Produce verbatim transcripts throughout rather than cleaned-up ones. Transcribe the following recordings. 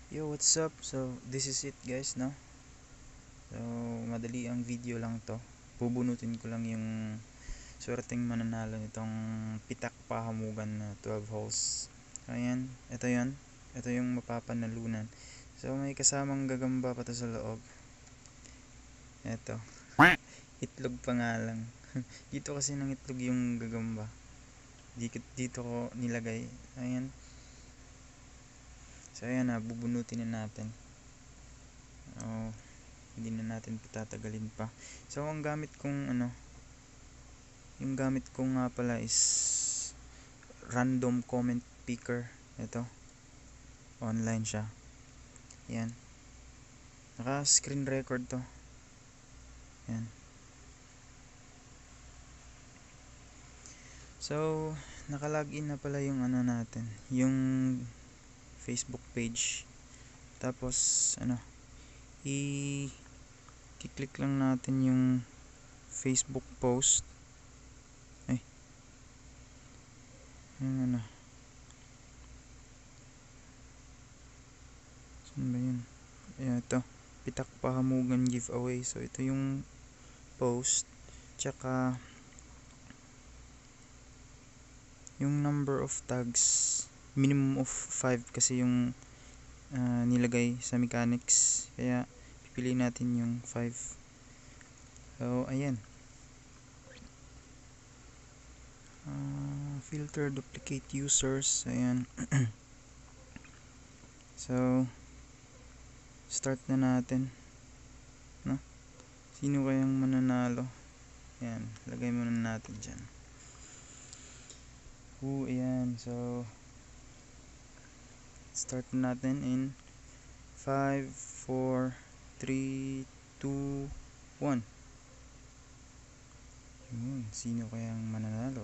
Yo, what's up? So, this is it guys, no? So, madali ang video lang to. Bubunutin ko lang yung swerteng mananalo nitong Pitak Pahamugan na twelve holes. So, ayan. Ito yun. Ito yung mapapanalunan. So, may kasamang gagamba pa to sa loob. Ito. Itlog pa nga lang. Dito kasi ng itlog yung gagamba. Dito, dito ko nilagay. Ayan. So, ayan na. Bubunutin na natin. Oh, hindi na natin patatagalin pa. So ang gamit kong ano, yung gamit ko nga pala is random comment picker. Ito, online siya. Yan, naka screen record to. Yan. So nakalagin na pala yung ano natin, yung Facebook page. Tapos ano, i i-click lang natin yung Facebook post. Ay, yung ano, saan ba yun? Ayan, ito, Pitak Pahamugan giveaway. So ito yung post, tsaka yung number of tags, minimum of five kasi yung uh, nilagay sa mechanics, kaya pipili natin yung five. So ayan, uh, filter duplicate users. Ayan. So start na natin, no? Sino kayang mananalo? Ayan, lagay muna natin dyan. Oh, ayan. So start na natin in five, four, three, two, one. Yun, sino kayang mananalo?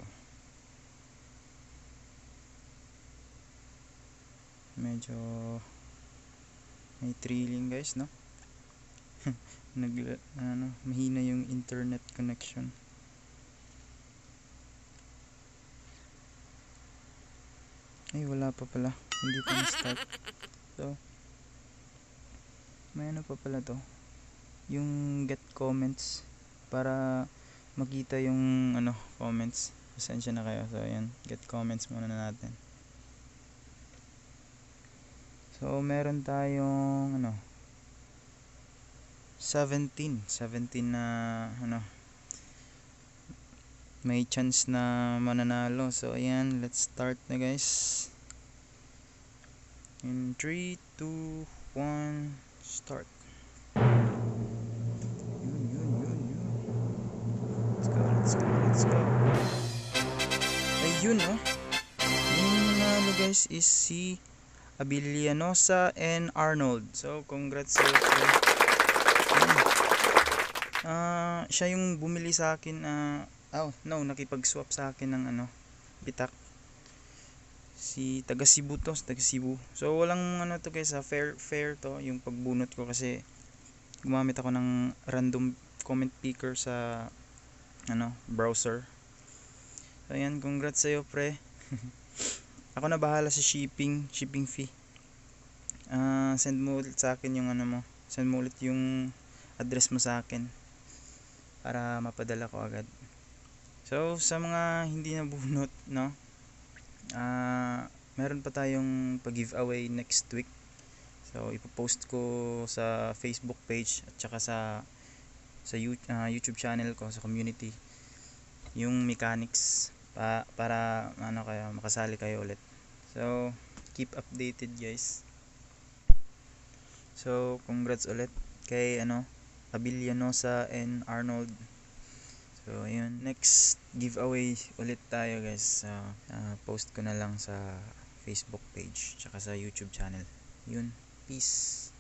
Medyo may thrilling guys, no? Nag, ano, mahina yung internet connection. Ay, wala pa pala, hindi pa na-start. So may ano pa pala to, yung get comments, para makita yung ano, comments. Pasensya na kayo. So ayan, get comments muna na natin. So meron tayong ano, seventeen na ano, may chance na mananalo. So ayan, let's start na guys. In three, two, one, start. Yun, yun, yun, yun. Let's go, let's go, let's go. Ayun, oh. Yung nanalo guys is si Abilianosa and Arnold. So congrats sa iyo. Uh, siya yung bumili sa akin, uh, oh no, nakipag-swap sa akin ng ano, Pitak. Si taga Cebu to, taga Cebu. So walang ano to guys, fair fair to yung pagbunot ko, kasi gumamit ako ng random comment picker sa ano, browser. So ayan, congrats sa iyo pre. Ako na bahala sa shipping, shipping fee. Uh, send mo ulit sa akin yung ano mo. Send mo ulit yung address mo sa akin para mapadala ko agad. So sa mga hindi nabunot, no, uh, meron pa tayong pag-giveaway next week. So ipopost ko sa Facebook page at saka sa sa uh, YouTube channel ko, sa community, yung mechanics, pa, para ano kayo, makasali kayo ulit. So keep updated guys. So congrats ulit kay ano, Abilianosa and Arnold. So ayun, next giveaway ulit tayo guys. Uh, uh, post ko na lang sa Facebook page tsaka sa YouTube channel. Yun, peace.